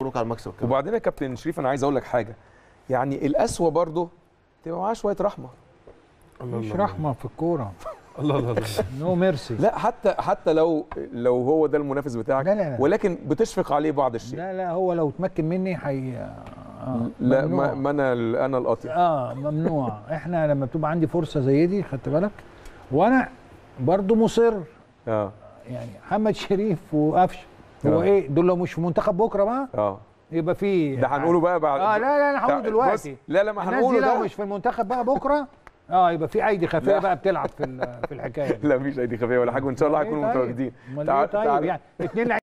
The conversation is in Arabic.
مبروك على المكسب كمان. وبعدين يا كابتن شريف انا عايز اقول لك حاجه، يعني القسوه برضه تبقى معاه شويه رحمه. مش رحمه في الكوره. الله الله الله. نو ميرسي. لا حتى لو هو ده المنافس بتاعك، لا لا لا. ولكن بتشفق عليه بعض الشيء. لا لا، هو لو تمكن مني لا ما انا القاطع. ممنوع. احنا لما بتبقى عندي فرصه زي دي خدت بالك، وانا برضو مصر. يعني محمد شريف وقفشه هو ايه دول؟ لو مش في منتخب بكره بقى يبقى في ده هنقوله بقى بعد. لا انا هقوله دلوقتي. لا ما هنقوله ده. لو مش في المنتخب بقى بكره يبقى في ايدي خفيه بقى بتلعب في الحكايه دي. لا مفيش ايدي خفيه ولا حاجه، وان شاء الله هيكونوا متواجدين. تعال يعني 2